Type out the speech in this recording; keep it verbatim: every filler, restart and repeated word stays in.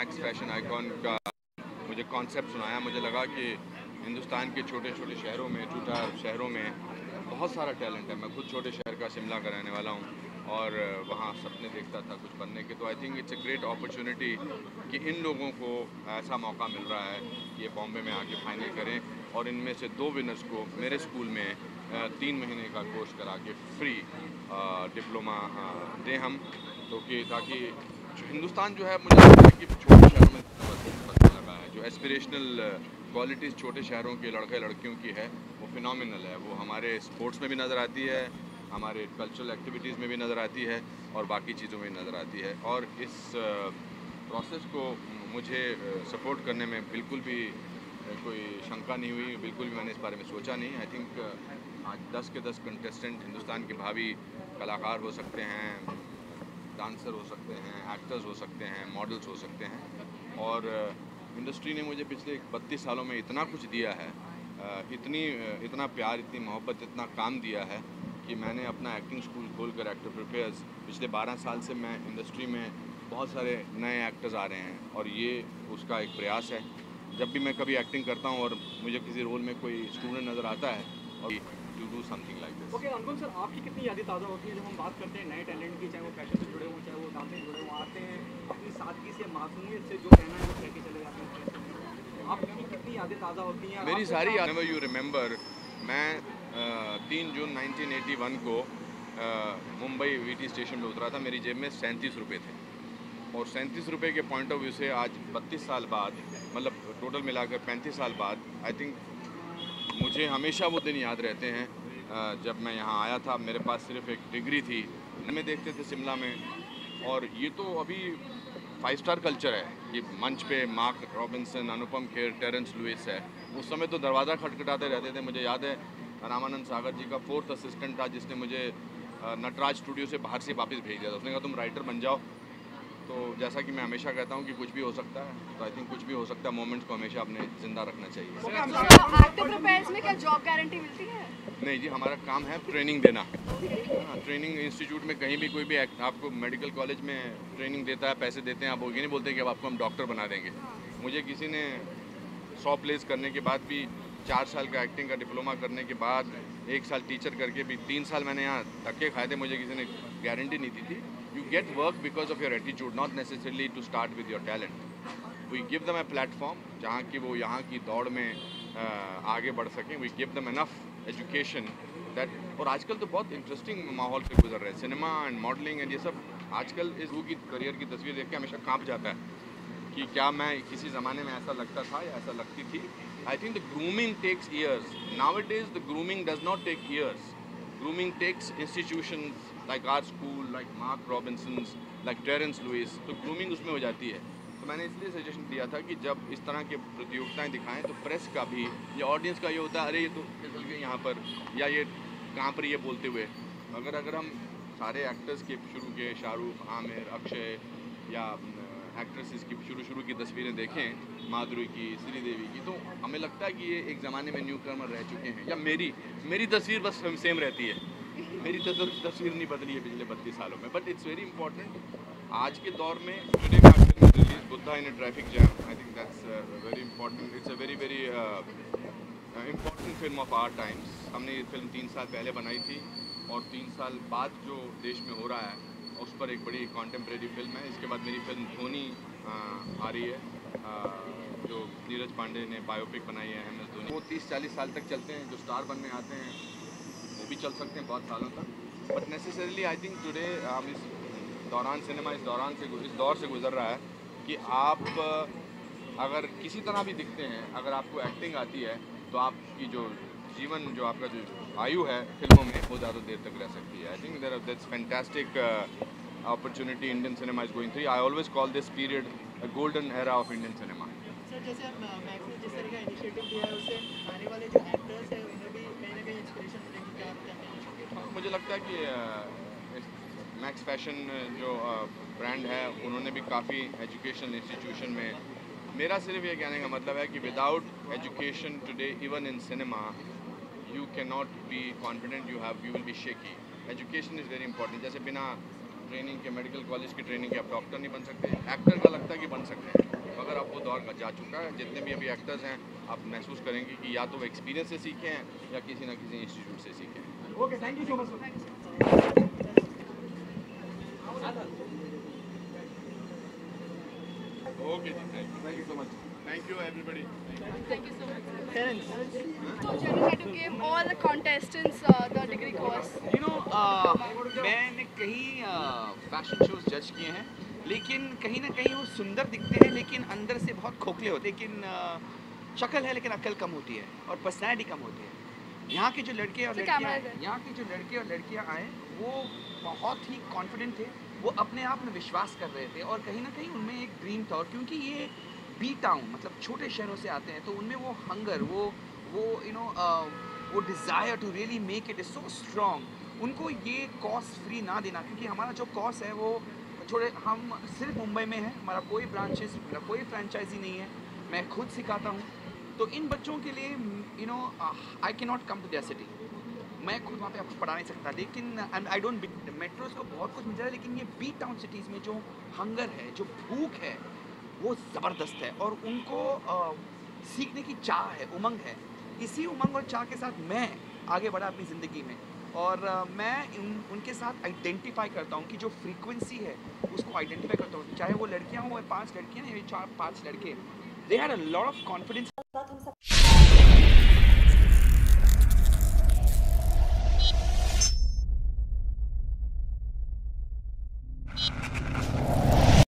Max fashion icon का मुझे concept सुनाया, मुझे लगा कि हिंदुस्तान के छोटे छोटे शहरों में, टूटा शहरों में बहुत सारा टैलेंट है। मैं खुद छोटे शहर का शिमला का रहने वाला हूँ और वहाँ सपने देखता था कुछ बनने के। तो I think it's a great opportunity कि इन लोगों को ऐसा मौका मिल रहा है कि ये बॉम्बे में आके फाइनल करें और इनमें से दो विनर्स को मेरे स्कूल में तीन महीने का कोर्स करा के फ्री डिप्लोमा दें हम, तो कि ताकि हिंदुस्तान जो है, मुझे लगता है कि छोटे शहरों में बदलने लगा है। जो एस्पिरेशनल क्वालिटीज़ छोटे शहरों के लड़के लड़कियों की है वो फिनोमिनल है। वो हमारे स्पोर्ट्स में भी नज़र आती है, हमारे कल्चरल एक्टिविटीज़ में भी नज़र आती है और बाकी चीज़ों में नज़र आती है। और इस प्रोसेस को मुझे सपोर्ट करने में बिल्कुल भी कोई शंका नहीं हुई, बिल्कुल भी मैंने इस बारे में सोचा नहीं। आई थिंक आज दस के दस कंटेस्टेंट हिंदुस्तान के भावी कलाकार हो सकते हैं, डांसर हो सकते हैं, एक्टर्स हो सकते हैं, मॉडल्स हो सकते हैं। और इंडस्ट्री ने मुझे पिछले बत्तीस सालों में इतना कुछ दिया है, इतनी इतना प्यार, इतनी मोहब्बत, इतना काम दिया है कि मैंने अपना एक्टिंग स्कूल खोलकर एक्टर प्रिपेयर्स पिछले बारह साल से मैं इंडस्ट्री में बहुत सारे नए एक्टर्स आ रहे हैं और ये उसका एक प्रयास है। जब भी मैं कभी एक्टिंग करता हूँ और मुझे किसी रोल में कोई स्टूडेंट नज़र आता है और to do something like this. Okay Anupam sir, आपकी कितनी यादें ताज़ा होती हैं जब हम बात करते हैं नए टैलेंट की, चाहे वो फैशन से जुड़े हों, चाहे वो डांसिंग से जुड़े हों, आते हैं अपनी सादगी से, मासूमियत से जो कहना है वो कह के चले जाते हैं। आपकी कितनी यादें ताज़ा होती हैं? मेरी सारी यादें, यू रिमेंबर, मैं तीन जून नाइनटीन एटी वन को मुंबई वीटी स्टेशन में उतरा था। मेरी जेब में सैंतीस रुपये थे और सैंतीस रुपये के पॉइंट ऑफ व्यू से आज बत्तीस साल बाद, मतलब टोटल मिलाकर पैंतीस साल बाद, आई थिंक मुझे हमेशा वो दिन याद रहते हैं जब मैं यहाँ आया था। मेरे पास सिर्फ एक डिग्री थी, हमें देखते थे शिमला में, और ये तो अभी फाइव स्टार कल्चर है। ये मंच पे Mark Robinson, Anupam Kher, Terrence Lewis है। उस समय तो दरवाज़ा खटखटाते रहते थे। मुझे याद है रामानंद सागर जी का फोर्थ असिस्टेंट था जिसने मुझे नटराज स्टूडियो से बाहर से वापस भेज दिया था। उसने कहा तुम राइटर बन जाओ। तो जैसा कि मैं हमेशा कहता हूँ कि कुछ भी हो सकता है, तो आई थिंक कुछ भी हो सकता है। मोमेंट्स को हमेशा अपने जिंदा रखना चाहिए। एक्टर प्रोफेशनल में क्या जॉब गारंटी मिलती है? नहीं जी, हमारा काम है ट्रेनिंग देना। हाँ, ट्रेनिंग इंस्टीट्यूट में कहीं भी कोई भी आपको मेडिकल कॉलेज में ट्रेनिंग देता है, पैसे देते हैं, आप वो ये नहीं बोलते कि अब आपको हम डॉक्टर बना देंगे। मुझे किसी ने सौ प्लेस करने के बाद भी, चार साल का एक्टिंग का डिप्लोमा करने के बाद, एक साल टीचर करके भी, तीन साल मैंने यहाँ धक्के खाए थे, मुझे किसी ने गारंटी नहीं दी थी। You get work because of your attitude, not necessarily to start with your talent. We give them a platform जहाँ की वो यहाँ की दौड़ में आ, आगे बढ़ सकें। We give them enough education that, और आजकल तो बहुत इंटरेस्टिंग माहौल से गुजर रहे हैं। सिनेमा एंड मॉडलिंग एंड ये सब आजकल इस की करियर की तस्वीर देख के हमेशा कांप जाता है कि क्या मैं किसी ज़माने में ऐसा लगता था या ऐसा लगती थी। I think the grooming takes years. Nowadays the grooming does not take years. Grooming takes institutions like our school, like Mark Robinson's, like Terrence Lewis, तो ग्रूमिंग उसमें हो जाती है। तो मैंने इसलिए सजेशन दिया था कि जब इस तरह के प्रतियोगिताएं दिखाएं तो प्रेस का भी या ऑडियंस का ये होता है, अरे ये तो फिसल गए यहाँ पर, या ये कहाँ पर ये बोलते हुए। अगर अगर हम सारे एक्टर्स के शुरू के, शाहरुख, आमिर, अक्षय, या एक्ट्रेसेस की शुरू शुरू की तस्वीरें देखें, माधुरी की, श्रीदेवी की, तो हमें लगता है कि ये एक ज़माने में न्यू कमर रह चुके हैं। या मेरी मेरी तस्वीर बस सेम रहती है, मेरी तस्वीर नहीं बदली है पिछले बत्तीस सालों में। बट इट्स वेरी इंपॉर्टेंट आज के दौर में। Today my film release Buddha in a traffic jam. I think that's very important. It's a very very important film of our times. हमने ये फिल्म तीन साल पहले बनाई थी और तीन साल बाद जो देश में हो रहा है उस पर एक बड़ी कॉन्टेम्प्रेरी फिल्म है। इसके बाद मेरी फिल्म धोनी आ रही है, आ, जो नीरज पांडे ने बायोपिक बनाई है एम एस धोनी। वो तीस चालीस साल तक चलते हैं। जो स्टार बनने आते हैं वो भी चल सकते हैं बहुत सालों तक। But necessarily I think today हम इस दौरान, सिनेमा इस दौरान से इस दौर से गुजर रहा है कि आप अगर किसी तरह भी दिखते हैं, अगर आपको एक्टिंग आती है तो आपकी जो जीवन, जो आपका जो आयु है फिल्मों में, वो ज़्यादा देर तक रह सकती है। I think there that's fantastic opportunity Indian cinema is going through. I always call this period a golden era of Indian cinema. Sir, जैसे मैक्स ने जिस तरह का इनिशिएटिव दिया है उससे आने वाले जो एक्टर्स हैं उन्हें भी कहीं ना कहीं इंस्पिरेशन मिलेगी, क्या आप कहते हैं? मुझे लगता है कि मैक्स फैशन जो ब्रांड है उन्होंने भी काफ़ी एजुकेशन इंस्टीट्यूशन में, मेरा सिर्फ ये कहने का मतलब है कि without education today even in cinema you can not be confident, you have you will be shaky. Education is very important. जैसे बिना ट्रेनिंग के, मेडिकल कॉलेज की ट्रेनिंग के आप डॉक्टर नहीं बन सकते। एक्टर का लगता है कि बन सकते हैं, तो अगर आप वो दौर का जा चुका है, जितने भी अभी एक्टर्स हैं आप महसूस करेंगे कि या तो वो एक्सपीरियंस से सीखे हैं या किसी ना किसी इंस्टीट्यूट से सीखे हैं। Okay, thank you so much. Okay जी, thank you so much. Thank you everybody. Thank you so much. Terrence. So Jenny had to give all the contestants uh, the degree course. You know मैंने कई fashion shows जज किए हैं, लेकिन कहीं ना कहीं वो सुंदर दिखते हैं लेकिन अंदर से बहुत खोखले होते हैं। लेकिन uh, शक्ल है लेकिन अक्ल कम होती है और पर्सनैलिटी कम होती है। यहाँ के जो लड़के और तो लड़कियाँ कैमरा इधर। यहाँ के जो लड़के और लड़कियाँ आए वो बहुत ही कॉन्फिडेंट थे, वो अपने आप में विश्वास कर रहे थे और कहीं ना कहीं उनमें एक ड्रीम था। और क्योंकि ये बी टाउन मतलब छोटे शहरों से आते हैं तो उनमें वो हंगर, वो वो यू नो वो desire to really make it is so strong. उनको ये कॉस्ट फ्री ना देना, क्योंकि हमारा जो कॉस्ट है वो छोड़े, हम सिर्फ मुंबई में है, हमारा कोई ब्रांचेस, मेरा कोई फ्रेंचाइजी नहीं है, मैं खुद सिखाता हूँ। तो इन बच्चों के लिए you know I can not come to their city, मैं खुद वहाँ पे आपको पढ़ा नहीं सकता। लेकिन एंड आई डोंट, मेट्रोज़ को बहुत कुछ मिल रहा है, लेकिन ये बी टाउन सिटीज़ में जो हंगर है, जो भूख है, वो ज़बरदस्त है और उनको आ, सीखने की चाह है, उमंग है। इसी उमंग और चाह के साथ मैं आगे बढ़ा अपनी ज़िंदगी में और आ, मैं उन, उनके साथ आइडेंटिफाई करता हूँ कि जो फ्रीक्वेंसी है उसको आइडेंटिफाई करता हूँ, चाहे वो लड़कियाँ हों, पांच लड़कियाँ या चार पांच लड़के, they had a lot of confidence.